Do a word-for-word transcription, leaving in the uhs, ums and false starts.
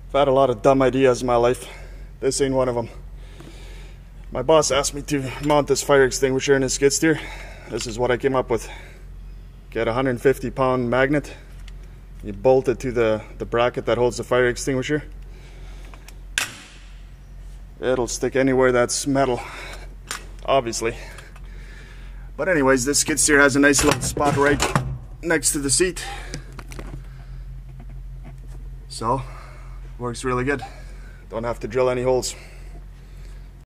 I've had a lot of dumb ideas in my life. This ain't one of them. My boss asked me to mount this fire extinguisher in his skid steer. This is what I came up with. Get a one hundred fifty pound magnet. You bolt it to the, the bracket that holds the fire extinguisher. It'll stick anywhere that's metal, obviously. But anyways, this skid steer has a nice little spot right next to the seat. So, works really good. Don't have to drill any holes.